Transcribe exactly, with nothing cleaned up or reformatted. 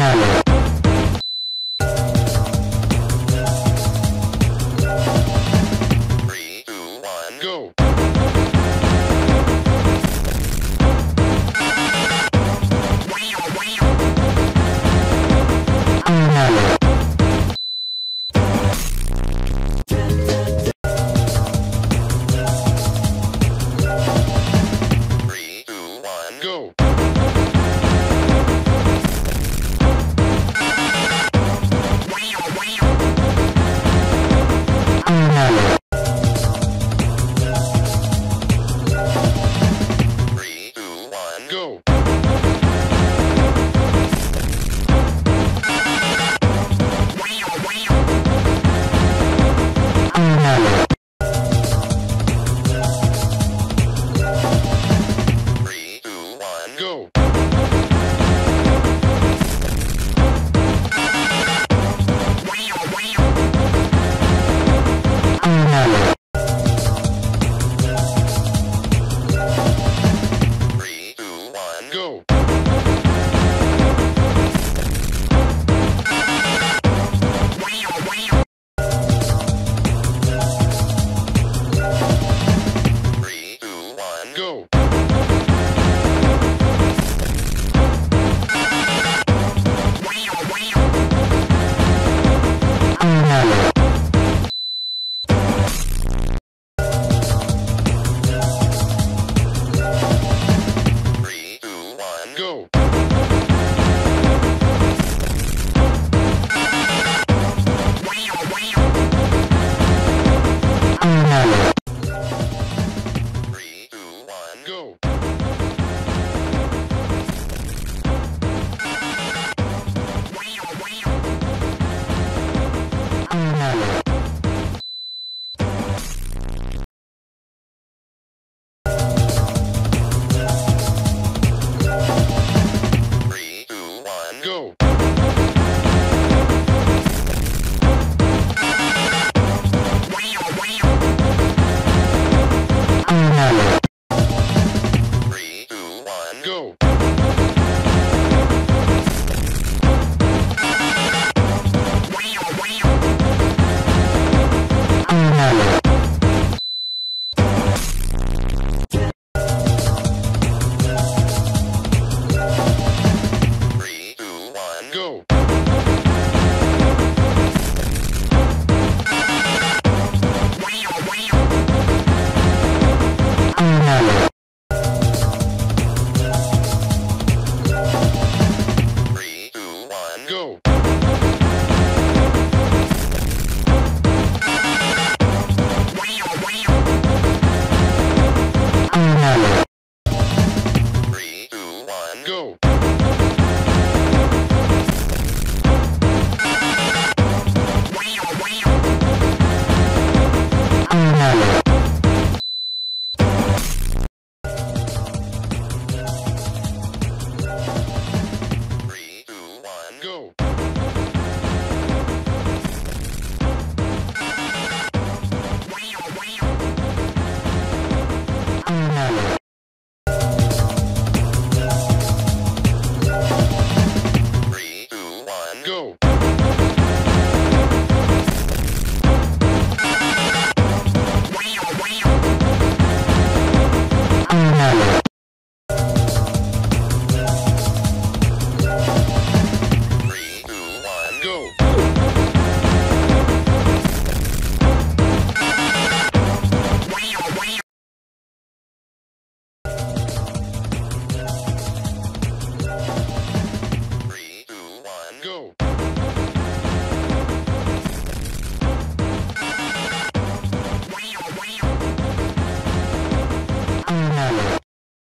Three, two, one, go. Three, two, one, go. Three, two, one, go. Three, two, one, go. Three, two, one, go. Three, two, one, go. Three, two, one, go. Three, two, one, go. Three, two, one, go. Three, two, one, go. Three, two, one, go. Three, two, one, go. Three, two, one, go. Three, two, one, go. Three, two, one, go. Three, two, one, go. Three, two, one, go. Three,